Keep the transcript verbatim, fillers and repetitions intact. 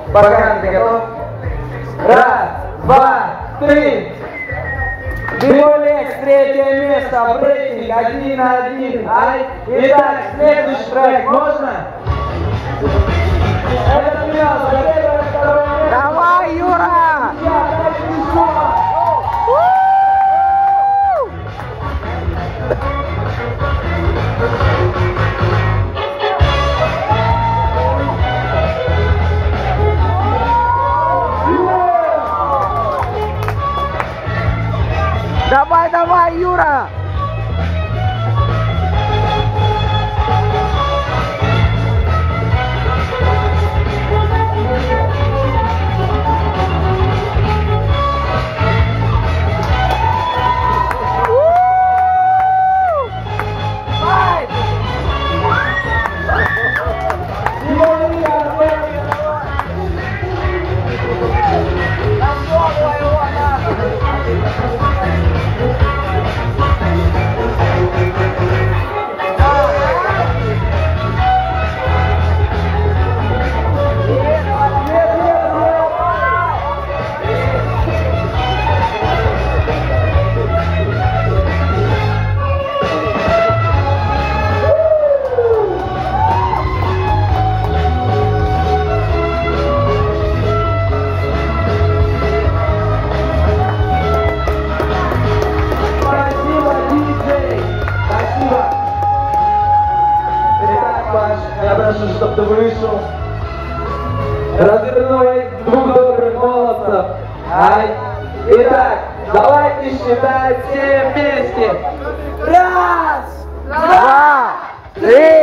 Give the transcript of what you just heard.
Бархан, ты готов? Раз, два, три. Биолекс, третье место, брейкинг, один на один. Ай. Итак, следующий трек, можно? Это финал, за первое, второе место. Давай, Юра! Давай, давай, Юра! Я прошу, чтобы ты вышел. Развернулись двух добрых молодцев. Ай. Итак, давайте считать все вместе. Раз, Два, три.